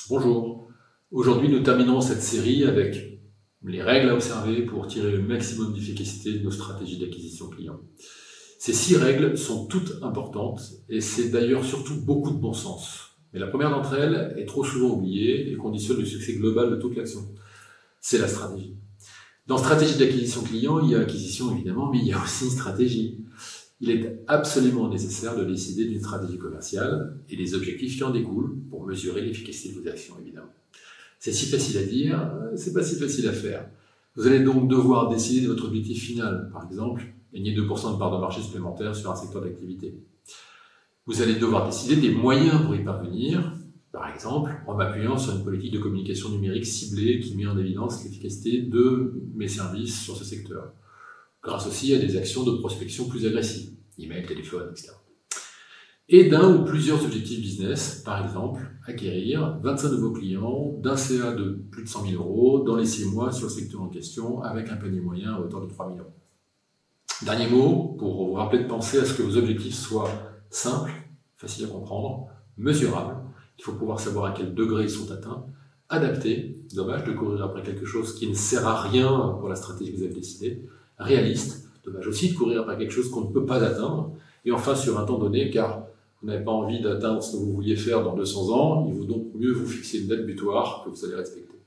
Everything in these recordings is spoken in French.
Bonjour. Aujourd'hui, nous terminons cette série avec les règles à observer pour tirer le maximum d'efficacité de nos stratégies d'acquisition client. Ces 6 règles sont toutes importantes et c'est d'ailleurs surtout beaucoup de bon sens. Mais la première d'entre elles est trop souvent oubliée et conditionne le succès global de toute l'action. C'est la stratégie. Dans stratégie d'acquisition client, il y a acquisition évidemment, mais il y a aussi une stratégie. Il est absolument nécessaire de décider d'une stratégie commerciale et des objectifs qui en découlent pour mesurer l'efficacité de vos actions, évidemment. C'est si facile à dire, c'est pas si facile à faire. Vous allez donc devoir décider de votre objectif final, par exemple, gagner 2% de part de marché supplémentaire sur un secteur d'activité. Vous allez devoir décider des moyens pour y parvenir, par exemple, en m'appuyant sur une politique de communication numérique ciblée qui met en évidence l'efficacité de mes services sur ce secteur, grâce aussi à des actions de prospection plus agressives, email, téléphone, etc. Et d'un ou plusieurs objectifs business, par exemple, acquérir 25 nouveaux clients d'un CA de plus de 100 000 euros dans les 6 mois sur le secteur en question, avec un panier moyen à hauteur de 3 000 euros. Dernier mot, pour vous rappeler de penser à ce que vos objectifs soient simples, faciles à comprendre, mesurables, il faut pouvoir savoir à quel degré ils sont atteints, adaptés, dommage de courir après quelque chose qui ne sert à rien pour la stratégie que vous avez décidée, réaliste, dommage aussi de courir après quelque chose qu'on ne peut pas atteindre, et enfin sur un temps donné, car vous n'avez pas envie d'atteindre ce que vous vouliez faire dans 200 ans, il vaut donc mieux vous fixer une date butoir que vous allez respecter.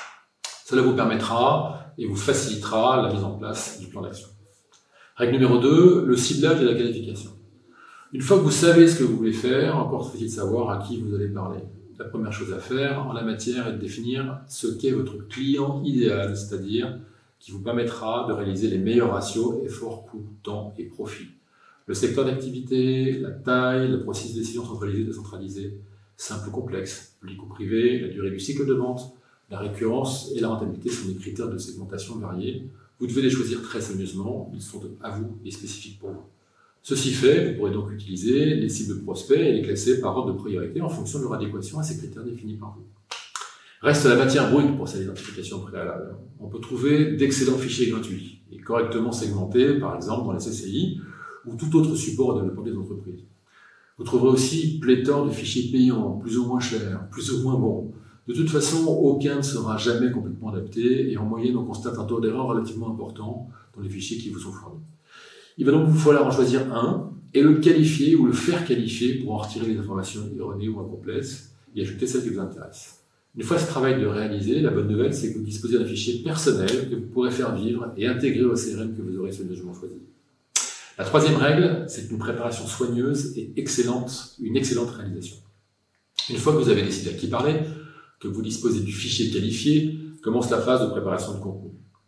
Cela vous permettra et vous facilitera la mise en place du plan d'action. Règle numéro 2, le ciblage et la qualification. Une fois que vous savez ce que vous voulez faire, encore faut-il savoir à qui vous allez parler. La première chose à faire en la matière est de définir ce qu'est votre client idéal, c'est-à-dire qui vous permettra de réaliser les meilleurs ratios effort, coût, temps et profit. Le secteur d'activité, la taille, le processus de décision centralisé, décentralisé, simple ou complexe, public ou privé, la durée du cycle de vente, la récurrence et la rentabilité sont des critères de segmentation variés. Vous devez les choisir très soigneusement, ils sont à vous et spécifiques pour vous. Ceci fait, vous pourrez donc utiliser les cibles de prospects et les classer par ordre de priorité en fonction de leur adéquation à ces critères définis par vous. Reste la matière brute pour cette identification préalable. On peut trouver d'excellents fichiers gratuits et correctement segmentés, par exemple dans les CCI ou tout autre support au développement des entreprises. Vous trouverez aussi pléthore de fichiers payants, plus ou moins chers, plus ou moins bons. De toute façon, aucun ne sera jamais complètement adapté et en moyenne, on constate un taux d'erreur relativement important dans les fichiers qui vous sont fournis. Il va donc vous falloir en choisir un et le qualifier ou le faire qualifier pour en retirer les informations erronées ou incomplètes et ajouter celles qui vous intéressent. Une fois ce travail de réaliser, la bonne nouvelle, c'est que vous disposez d'un fichier personnel que vous pourrez faire vivre et intégrer au CRM que vous aurez soigneusement choisi. La troisième règle, c'est une préparation soigneuse et une excellente réalisation. Une fois que vous avez décidé à qui parler, que vous disposez du fichier qualifié, commence la phase de préparation de contenu.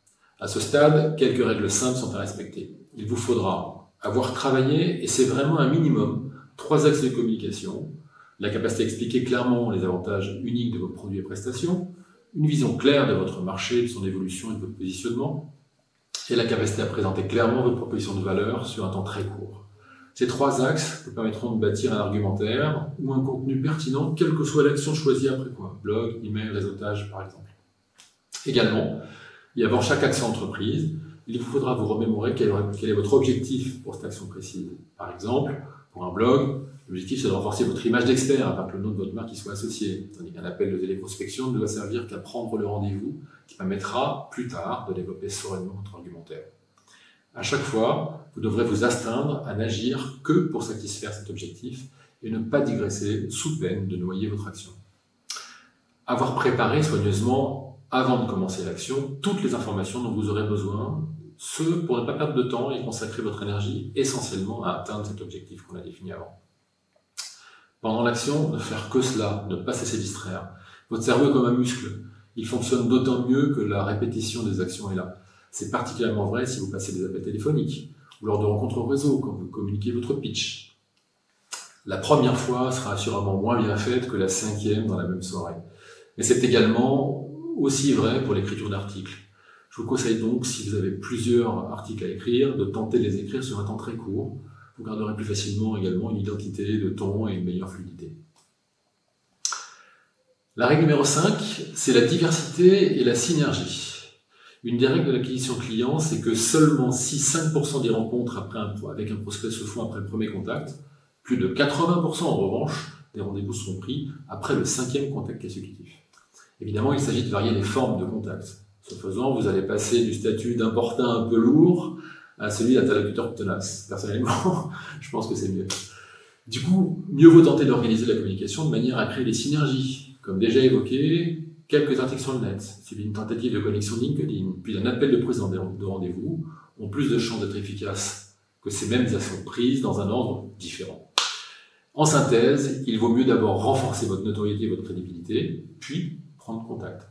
À ce stade, quelques règles simples sont à respecter. Il vous faudra avoir travaillé, et c'est vraiment un minimum, 3 axes de communication, la capacité à expliquer clairement les avantages uniques de vos produits et prestations, une vision claire de votre marché, de son évolution et de votre positionnement, et la capacité à présenter clairement votre proposition de valeur sur un temps très court. Ces 3 axes vous permettront de bâtir un argumentaire ou un contenu pertinent, quelle que soit l'action choisie après quoi, blog, email, réseautage par exemple. Également, et avant chaque action entreprise, il vous faudra vous remémorer quel est votre objectif pour cette action précise. Par exemple, pour un blog, l'objectif c'est de renforcer votre image d'expert afin que le nom de votre marque y soit associé. Tandis qu'un appel de téléprospection ne doit servir qu'à prendre le rendez-vous qui permettra plus tard de développer sereinement votre argumentaire. À chaque fois, vous devrez vous astreindre à n'agir que pour satisfaire cet objectif et ne pas digresser sous peine de noyer votre action. Avoir préparé soigneusement, avant de commencer l'action, toutes les informations dont vous aurez besoin, ce pour ne pas perdre de temps et consacrer votre énergie essentiellement à atteindre cet objectif qu'on a défini avant. Pendant l'action, ne faire que cela, ne pas cesser de distraire. Votre cerveau est comme un muscle. Il fonctionne d'autant mieux que la répétition des actions est là. C'est particulièrement vrai si vous passez des appels téléphoniques ou lors de rencontres au réseau, quand vous communiquez votre pitch. La première fois sera assurément moins bien faite que la 5e dans la même soirée. Mais c'est également aussi vrai pour l'écriture d'articles. Je vous conseille donc, si vous avez plusieurs articles à écrire, de tenter de les écrire sur un temps très court. Vous garderez plus facilement également une identité de ton et une meilleure fluidité. La règle numéro 5, c'est la diversité et la synergie. Une des règles de l'acquisition client, c'est que seulement si 5% des rencontres avec un prospect se font après le premier contact, plus de 80% en revanche des rendez-vous seront pris après le 5e contact consécutif. Évidemment, il s'agit de varier les formes de contact. Ce faisant, vous allez passer du statut d'importun un peu lourd à celui d'interlocuteur tenace. Personnellement, je pense que c'est mieux. Du coup, mieux vaut tenter d'organiser la communication de manière à créer des synergies. Comme déjà évoqué, quelques articles sur le net, suivi d'une tentative de connexion LinkedIn, puis d'un appel de prise de rendez-vous, ont plus de chances d'être efficaces que ces mêmes actions prises dans un ordre différent. En synthèse, il vaut mieux d'abord renforcer votre notoriété et votre crédibilité, puis prendre contact.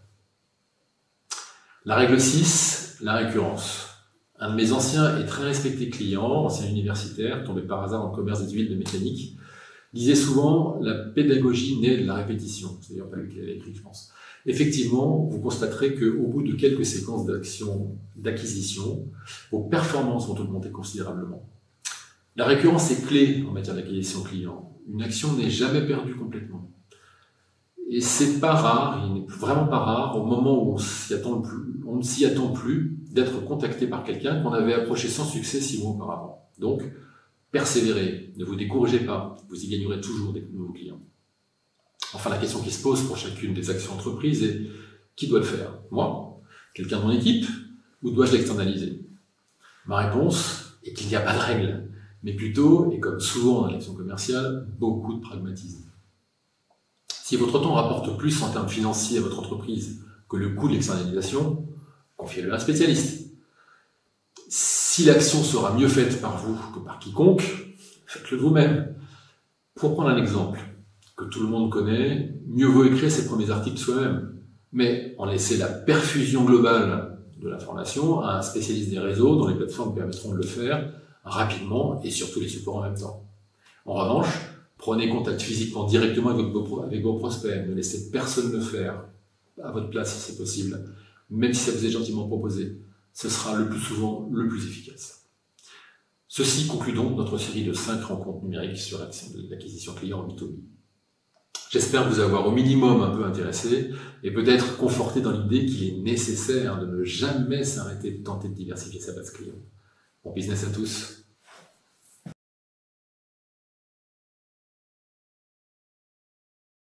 La règle 6, la récurrence. Un de mes anciens et très respectés clients, ancien universitaire, tombé par hasard dans le commerce des huiles de mécanique, disait souvent « la pédagogie naît de la répétition ». C'est d'ailleurs pas lui qui l'avait écrit, je pense. Effectivement, vous constaterez qu'au bout de quelques séquences d'acquisition, vos performances vont augmenter considérablement. La récurrence est clé en matière d'acquisition client. Une action n'est jamais perdue complètement. Et c'est pas rare, il n'est vraiment pas rare, au moment où on ne s'y attend plus d'être contacté par quelqu'un qu'on avait approché sans succès 6 mois auparavant. Donc, persévérez, ne vous découragez pas, vous y gagnerez toujours des nouveaux clients. Enfin, la question qui se pose pour chacune des actions entreprises est qui doit le faire? Moi? Quelqu'un de mon équipe? Ou dois-je l'externaliser? Ma réponse est qu'il n'y a pas de règle, mais plutôt, et comme souvent dans l'action commerciale, beaucoup de pragmatisme. Si votre temps rapporte plus en termes financiers à votre entreprise que le coût de l'externalisation, confiez-le à un spécialiste. Si l'action sera mieux faite par vous que par quiconque, faites-le vous-même. Pour prendre un exemple que tout le monde connaît, mieux vaut écrire ses premiers articles soi-même, mais en laisser la perfusion globale de l'information à un spécialiste des réseaux dont les plateformes permettront de le faire rapidement et sur tous les supports en même temps. En revanche, prenez contact physiquement directement avec vos prospects, ne laissez personne le faire à votre place si c'est possible, même si ça vous est gentiment proposé. Ce sera le plus souvent le plus efficace. Ceci conclut donc notre série de 5 rencontres numériques sur l'acquisition client en B2B. J'espère vous avoir au minimum un peu intéressé et peut-être conforté dans l'idée qu'il est nécessaire de ne jamais s'arrêter de tenter de diversifier sa base client. Bon business à tous!